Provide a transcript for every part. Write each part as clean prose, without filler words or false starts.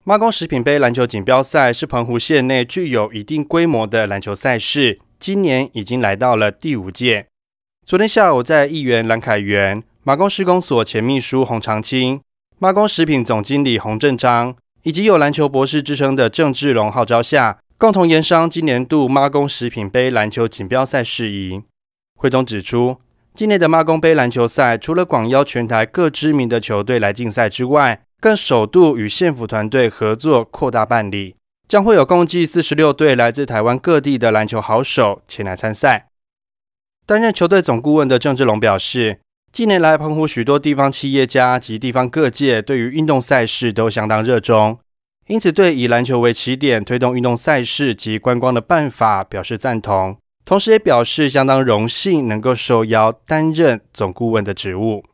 妈宫食品杯篮球锦标赛是澎湖县内具有一定规模的篮球赛事，今年已经来到了第5届。昨天下午，在议员蓝凯源、妈宫市公所前秘书洪长青、妈宫食品总经理洪正章，以及有篮球博士之称的郑志龙号召下，共同研商今年度妈宫食品杯篮球锦标赛事宜。会中指出，今年的妈宫杯篮球赛除了广邀全台各知名的球队来竞赛之外，更首度与县府团队合作扩大办理，将会有共计46队来自台湾各地的篮球好手前来参赛。担任球队总顾问的郑志龙表示，近年来澎湖许多地方企业家及地方各界对于运动赛事都相当热衷，因此对以篮球为起点推动运动赛事及观光的办法表示赞同，同时也表示相当荣幸能够受邀担任总顾问的职务。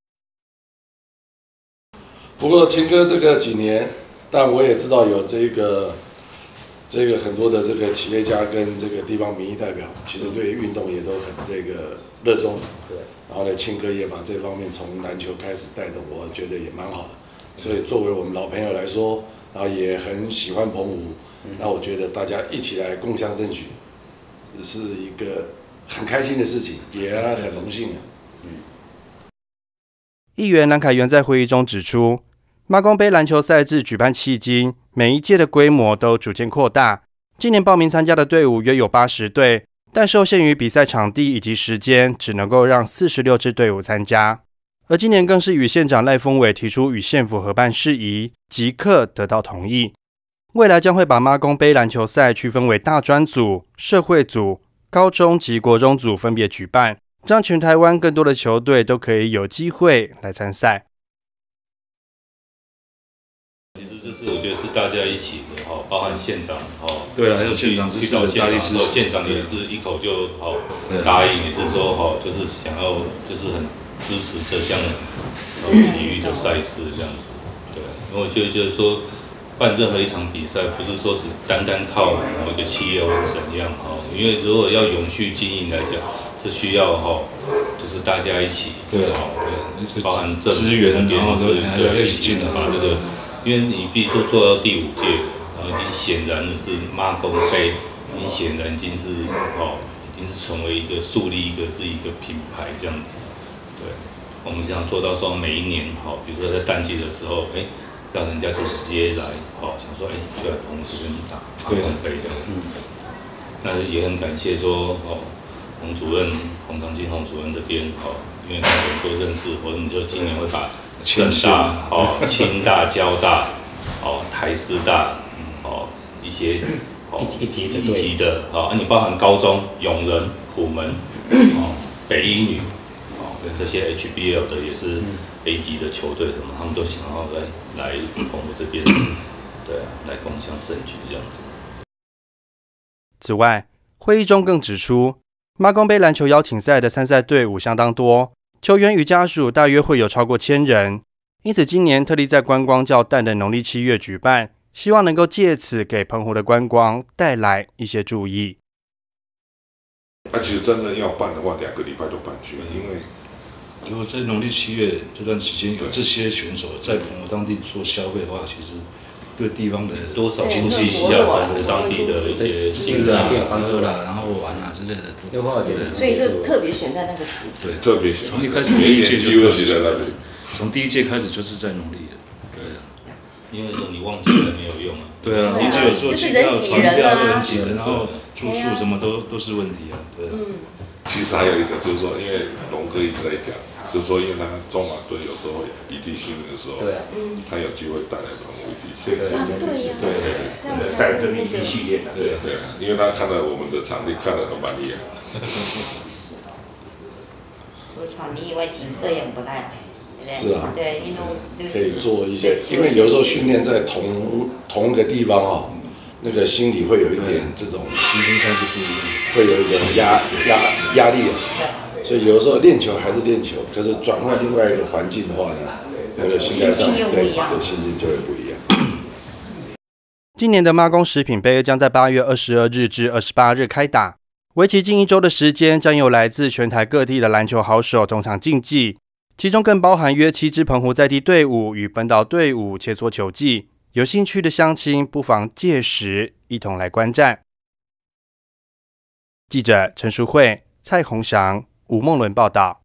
不过青哥这个几年，但我也知道有这个很多的这个企业家跟这个地方民意代表，其实对运动也都很这个热衷。对。然后呢，青哥也把这方面从篮球开始带动，我觉得也蛮好的。所以作为我们老朋友来说，然后也很喜欢澎湖，那我觉得大家一起来共襄盛举，是一个很开心的事情，也很荣幸啊。 议员蓝凯源在会议中指出，妈宫杯篮球赛自举办迄今，每一届的规模都逐渐扩大。今年报名参加的队伍约有80队，但受限于比赛场地以及时间，只能够让46支队伍参加。而今年更是与县长赖峰伟提出与县府合办事宜，即刻得到同意。未来将会把妈宫杯篮球赛区分为大专组、社会组、高中及国中组分别举办，让全台湾更多的球队都可以有机会来参赛。 其实这是我觉得是大家一起的哈，包含县长哈， 对了，还有县长去到现场的时候，县长也是一口就好答应，也是说哈，就是想要就是很支持这项体育的赛事这样子。对，因为我觉得就是说办任何一场比赛，不是说只单靠某一个企业或是怎样哈，因为如果要永续经营来讲，是需要哈，就是大家一起对，包含政府资源那边对一起把这个。因为你必须说做到第5届，然后已经显然的是妈宫杯，已经显然已经是已经是成为一个树立自己一个品牌这样子。对，我们想做到说每一年比如说在淡季的时候，让人家就直接来想说就来澎湖这边打妈宫杯这样子。那也很感谢说洪主任洪长青洪主任这边因为他们做认识，或者你就今年会把。政大、清大、交大、台师大，一些一级的，你包含高中、永仁、普门，北一女，跟这些 HBL 的也是 A 级的球队什么，他们都想要来澎湖这边，对啊，来共襄盛举这样子。 此外，会议中更指出，妈宫杯篮球邀请赛的参赛队伍相当多。球员与家属大约会有超过1000人，因此今年特地在观光较淡的农历7月举办，希望能够借此给澎湖的观光带来一些注意。 其实真的要办的话，2个礼拜都办去，因为如果在农历7月这段时间有这些选手在澎湖当地做消费的话，其实对地方的多少经济需要对当地的一些吃啊、喝啦，然后玩啊之类的， 所以就特别选在那个时对， 特别从一开始第一届就特别在那边，从第1届开始就是在农历的，对啊， 因为说你忘记了没有用啊， 对啊，你就有时候机票、船票都很挤人，然后住宿什么都是问题啊，对啊。 其实还有一个就是说，因为龙哥一直在讲。就是说，因为他中华队有时候异地训练的时候，他有机会带来澎湖异地训练， 对， 带这边异地训练的， 对，因为他看到我们的场地看得很满意啊。 除场地以外，景色也不赖。 是啊， 对，运动可以做一些，因为有时候训练在同一个地方那个心里会有一点这种心情上是不一样， 会有一点压力啊。所以有时候练球还是练球，可是转换另外一个环境的话呢，那个心态上对心境就会不一样。 今年的妈宫食品杯将在8月22日至28日开打，为期近1周的时间，将有来自全台各地的篮球好手同场竞技，其中更包含约7支澎湖在地队伍与本岛队伍切磋球技， 有兴趣的乡亲不妨届时一同来观战。记者陈淑慧、蔡宏祥、吴梦伦报道。